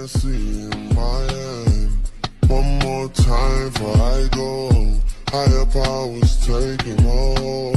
fantasy in my head. One more time before I go. Higher powers taking hold.